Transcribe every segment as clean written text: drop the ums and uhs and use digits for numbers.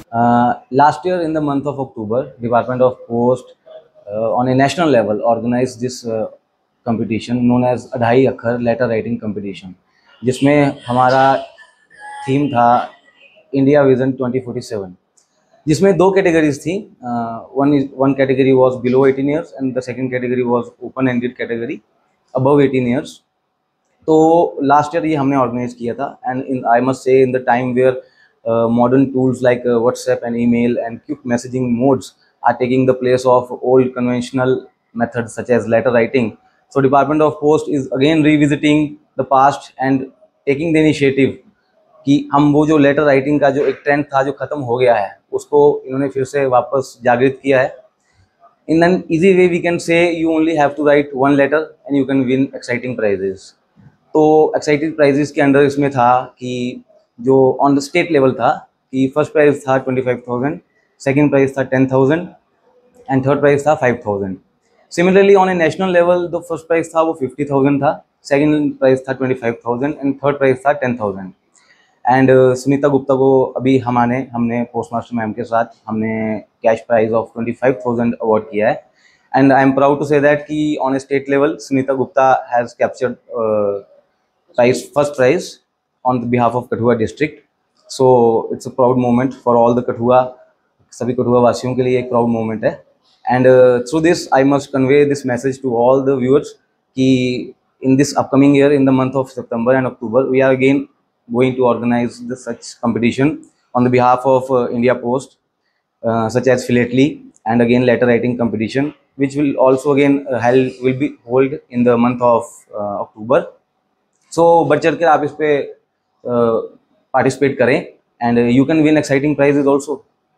Last year in the month of October, Department of Post on a national level organized this competition known as अढ़ाई अक्षर letter writing competition, जिसमें हमारा theme था India vision 2047, जिसमें दो categories थी. One category was below 18 years and the second category was open ended category above 18 years. तो last year ये हमने ऑर्गेनाइज किया था. And in I must say in the time where modern tools like WhatsApp and email and quick messaging modes are taking the place of old conventional methods such as letter writing. So Department of Post is again revisiting the past and taking the initiative कि हम वो जो letter writing का जो एक trend था जो ख़त्म हो गया है उसको इन्होंने फिर से वापस जागृत किया है. In an easy way we can say you only have to write one letter and you can win exciting prizes. तो एक्साइटिंग प्राइजेस के अंडर इसमें था कि जो ऑन द स्टेट लेवल था कि फर्स्ट प्राइज़ था 25,000, सेकंड प्राइज़ था 10,000 एंड थर्ड प्राइज़ था 5,000. Similarly on a national level the first prize था वो 50,000 था, सेकंड प्राइज़ था 25,000 एंड थर्ड प्राइज़ था 10,000. एंड सुनीता गुप्ता को अभी हमने पोस्टमास्टर मैम के साथ हमने कैश प्राइज़ ऑफ 25,000 अवार्ड किया है. And I am proud to say that कि on a state level Sunita Gupta has captured first prize on the behalf of Kathua district. So it's a proud moment for all the Kathua, सभी कठुआ वासियों के लिए एक proud moment है. And through this I must convey this message to all the viewers कि in this upcoming year in the month of September and October we are again going to organize the such competition on the behalf of India Post, such as philately and again letter writing competition, which will also again will be held in the month of October. So बढ़ चढ़ कर आप इस पे participate करें and you can win exciting prizes also.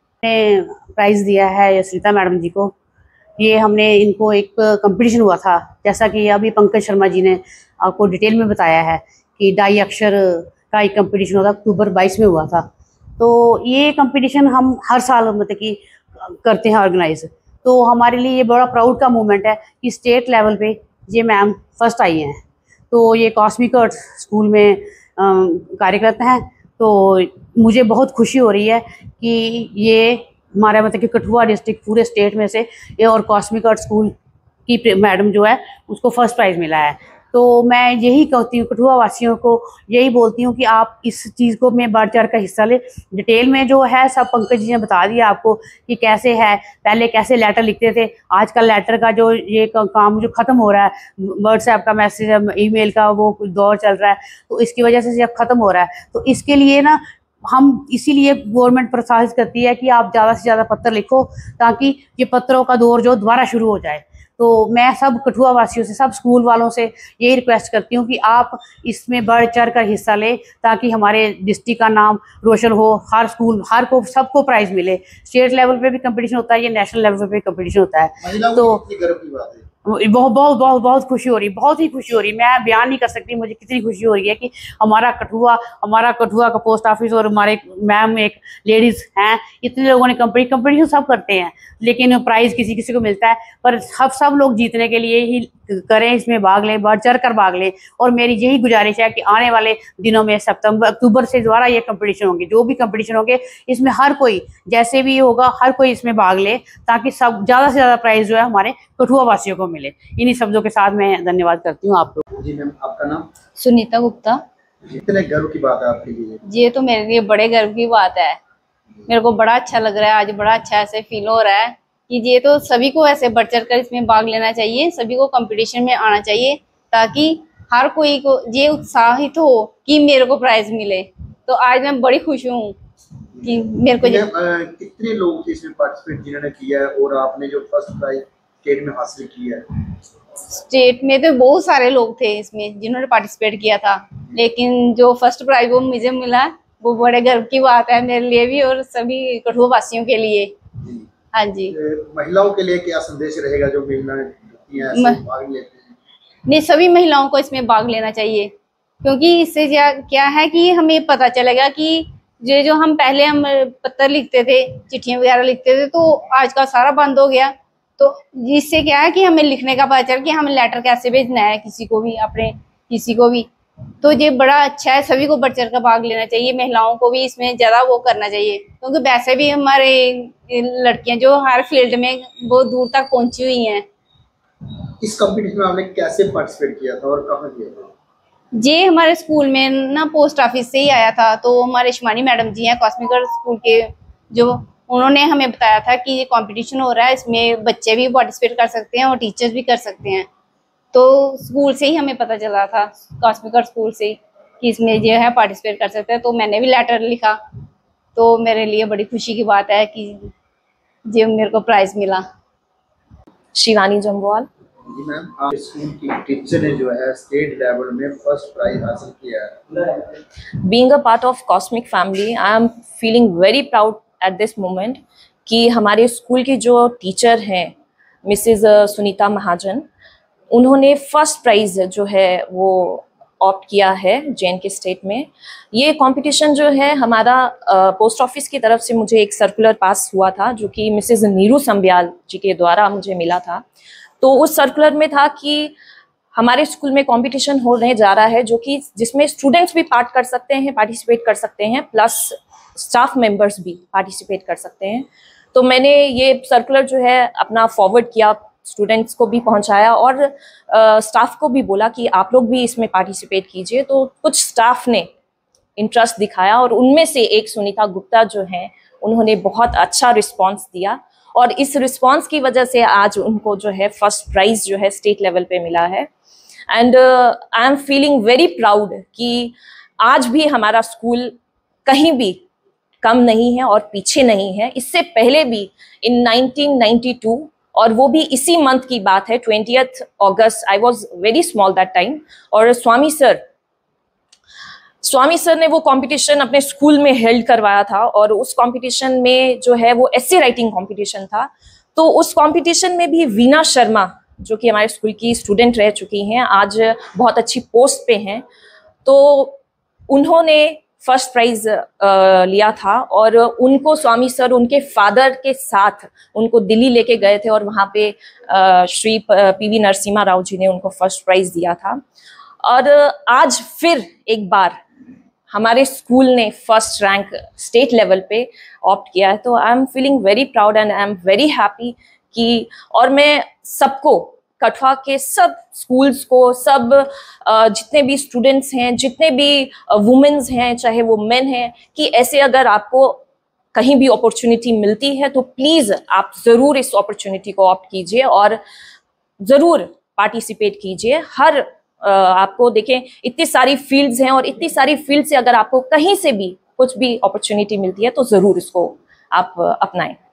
Prize दिया है Sunita madam जी को. ये हमने इनको एक कंपटीशन हुआ था, जैसा कि अभी पंकज शर्मा जी ने आपको डिटेल में बताया है कि ढाई अक्षर का एक कंपटीशन हुआ था, अक्टूबर 22 में हुआ था. तो ये कंपटीशन हम हर साल मतलब कि करते हैं ऑर्गेनाइज. तो हमारे लिए ये बड़ा प्राउड का मोमेंट है कि स्टेट लेवल पे ये मैम फर्स्ट आई हैं. तो ये कॉस्मिक आर्ट स्कूल में कार्यरत हैं. तो मुझे बहुत खुशी हो रही है कि ये हमारा मतलब कि कठुआ डिस्ट्रिक्ट पूरे स्टेट में से ये और कॉस्मिक आर्ट स्कूल की मैडम जो है उसको फर्स्ट प्राइज़ मिला है. तो मैं यही कहती हूँ कठुआ वासियों को, यही बोलती हूँ कि आप इस चीज़ को में बढ़ चढ़ कर हिस्सा लें. डिटेल में जो है सब पंकज जी ने बता दिया आपको कि कैसे है, पहले कैसे लेटर लिखते थे, आजकल लेटर का जो ये काम जो ख़त्म हो रहा है, व्हाट्सएप का मैसेज ईमेल का वो दौर चल रहा है, तो इसकी वजह से अब ख़त्म हो रहा है. तो इसके लिए ना हम इसीलिए गवर्नमेंट प्रोत्साहित करती है कि आप ज़्यादा से ज़्यादा पत्र लिखो ताकि ये पत्रों का दौर जो दोबारा शुरू हो जाए. तो मैं सब कठुआ वासियों से, सब स्कूल वालों से यही रिक्वेस्ट करती हूँ कि आप इसमें बढ़ चढ़ कर हिस्सा लें ताकि हमारे डिस्ट्रिक्ट का नाम रोशन हो. हर स्कूल हर को सबको प्राइज़ मिले. स्टेट लेवल पे भी कंपटीशन होता है, ये नेशनल लेवल पे भी कंपटीशन होता है. तो गर्व की बात है. बहुत बहुत बहुत बहुत खुशी हो रही, बहुत ही खुशी हो रही. मैं बयान नहीं कर सकती मुझे कितनी खुशी हो रही है कि हमारा कठुआ का पोस्ट ऑफिस और हमारे मैम एक लेडीज़ हैं, इतने लोगों ने कंपटीशन सब करते हैं लेकिन प्राइज़ किसी किसी को मिलता है. पर सब लोग जीतने के लिए ही करें, इसमें भाग लें, बढ़ चढ़ कर भाग लें. और मेरी यही गुजारिश है कि आने वाले दिनों में अक्टूबर से दोबारा ये कंपटीशन होंगे, जो भी कंपटीशन होंगे इसमें हर कोई जैसे भी होगा हर कोई इसमें भाग ले ताकि सब ज़्यादा से ज़्यादा प्राइज़ जो है हमारे कठुआ वासियों को मिले. इन्हीं शब्दों के साथ मैं धन्यवाद करती हूँ आप लोग. जी मैम, आपका नाम? सुनीता गुप्ता. कितने गर्व की बात है आपके लिए? ये तो मेरे लिए बड़े गर्व की बात है. मेरे को बड़ा अच्छा लग रहा है आज, बड़ा अच्छा ऐसे फील हो रहा है कि ये तो सभी को ऐसे बढ़ चढ़ कर इसमें भाग लेना चाहिए, सभी को कंपटीशन में आना चाहिए ताकि हर कोई को ये उत्साहित हो कि मेरे को प्राइज मिले. तो आज मैं बड़ी खुश हूँ कि मेरे को कितने लोग थे इसमें पार्टिसिपेट जिन्होंने किया है और आपने जो फर्स्ट प्राइज स्टेट में हासिल किया है? स्टेट में तो बहुत सारे लोग थे इसमें जिन्होंने पार्टिसिपेट किया था, लेकिन जो फर्स्ट प्राइज वो मुझे मिला वो बड़े गर्व की बात है मेरे लिए भी और सभी कठुआ वासियों के लिए. हाँ जी. महिलाओं के लिए क्या संदेश रहेगा जो महिलाएं भाग लेते हैं? नहीं, सभी महिलाओं को इसमें भाग लेना चाहिए क्योंकि इससे क्या है कि हमें पता चलेगा कि जो हम पहले हम पत्र लिखते थे, चिट्ठियां वगैरह लिखते थे, तो आज का सारा बंद हो गया. तो इससे क्या है कि हमें लिखने का पता चल कि हमें लेटर कैसे भेजना है किसी को भी, अपने किसी को भी. तो ये बड़ा अच्छा है, सभी को बढ़ चढ़ कर भाग लेना चाहिए, महिलाओं को भी इसमें ज़्यादा वो करना चाहिए, क्योंकि वैसे भी हमारे लड़कियां जो हर फील्ड में बहुत दूर तक पहुंची हुई हैं। इस कंपटीशन में आपने कैसे पार्टिसिपेट किया था और कहाँ किया था? ये हमारे स्कूल में ना पोस्ट ऑफिस से ही आया था, तो हमारे शिमानी मैडम जी हैं कॉस्मिक स्कूल के, जो उन्होंने हमें बताया था कि ये कंपटीशन हो रहा है, इसमें बच्चे भी पार्टिसिपेट कर सकते हैं और टीचर्स भी कर सकते हैं। तो स्कूल से ही हमें पता चला था, कॉस्मिक स्कूल से, कि इसमें जो है पार्टिसिपेट कर सकते हैं। तो मैंने भी लेटर लिखा, तो मेरे लिए बड़ी खुशी की बात है कि जो मेरे को प्राइज़ मिला। शिवानी जम्वाल। जी मैम, आप स्कूल की टीचर ने जो है स्टेट लेवल में फर्स्ट प्राइज हासिल किया है। Being a part of Cosmic family, I am feeling very proud at this moment कि हमारे स्कूल की जो टीचर हैं मिसेस सुनीता महाजन, उन्होंने फर्स्ट प्राइज़ जो है वो ऑप्ट किया है जे.एन.के स्टेट में। ये कंपटीशन जो है हमारा पोस्ट ऑफिस की तरफ से मुझे एक सर्कुलर पास हुआ था, जो कि मिसेस नीरू संब्याल जी के द्वारा मुझे मिला था। तो उस सर्कुलर में था कि हमारे स्कूल में कंपटीशन होने जा रहा है, जो कि जिसमें स्टूडेंट्स भी पार्टिसिपेट कर सकते हैं, प्लस स्टाफ मेंबर्स भी पार्टिसिपेट कर सकते हैं। तो मैंने ये सर्कुलर जो है अपना फॉरवर्ड किया, स्टूडेंट्स को भी पहुंचाया और स्टाफ को भी बोला कि आप लोग भी इसमें पार्टिसिपेट कीजिए। तो कुछ स्टाफ ने इंटरेस्ट दिखाया और उनमें से एक सुनीता गुप्ता जो हैं, उन्होंने बहुत अच्छा रिस्पांस दिया और इस रिस्पांस की वजह से आज उनको जो है फर्स्ट प्राइज़ जो है स्टेट लेवल पे मिला है। And I am feeling very proud कि आज भी हमारा स्कूल कहीं भी कम नहीं है और पीछे नहीं है। इससे पहले भी इन 1992, और वो भी इसी मंथ की बात है, 20th अगस्त, I was very small that time, और स्वामी सर ने वो कंपटीशन अपने स्कूल में हेल्ड करवाया था और उस कंपटीशन में जो है वो एस्से राइटिंग कंपटीशन था। तो उस कंपटीशन में भी वीना शर्मा, जो कि हमारे स्कूल की स्टूडेंट रह चुकी हैं, आज बहुत अच्छी पोस्ट पे हैं, तो उन्होंने फर्स्ट प्राइज लिया था और उनको स्वामी सर उनके फादर के साथ उनको दिल्ली लेके गए थे और वहाँ पे श्री पीवी नरसिम्हा राव जी ने उनको फर्स्ट प्राइज दिया था। और आज फिर एक बार हमारे स्कूल ने फर्स्ट रैंक स्टेट लेवल पे ऑप्ट किया है। तो I am feeling very proud and I am very happy कि, और मैं सबको, कठुआ के सब स्कूल्स को, सब जितने भी स्टूडेंट्स हैं, जितने भी वुमेन्स हैं, चाहे वो मेन हैं, कि ऐसे अगर आपको कहीं भी अपॉर्चुनिटी मिलती है तो प्लीज़ आप ज़रूर इस अपॉर्चुनिटी को ऑप्ट कीजिए और ज़रूर पार्टिसिपेट कीजिए। हर आपको देखें, इतनी सारी फील्ड्स हैं और इतनी सारी फील्ड से अगर आपको कहीं से भी कुछ भी अपॉर्चुनिटी मिलती है तो ज़रूर इसको आप अपनाएं।